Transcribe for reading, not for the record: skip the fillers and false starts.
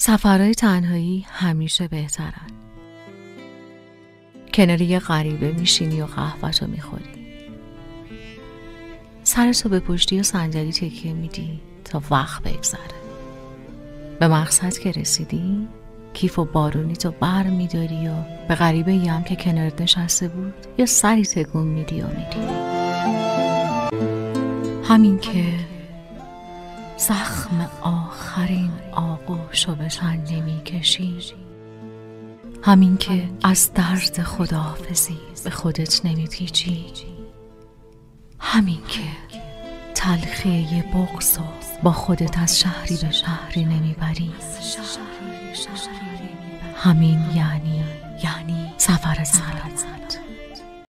سفرهای تنهایی همیشه بهترن. کنار یه غریبه میشینی و قهوه‌تو میخوری. سرتو به پشتی و صندلی تکیه میدی تا وقت بگذره. به مقصد که رسیدی کیف و بارونی تو بر میداری و به غریبه ای هم که کنارت نشسته بود یا سری تکون میدی و میری. همین که زخم آخرین آغوشو به تن نمیکشی، همین که از درد خداحافظی به خودت نمیپیچی، همین که تلخی بغض با خودت از شهری به شهری نمیبری، همین یعنی سفر سلامت.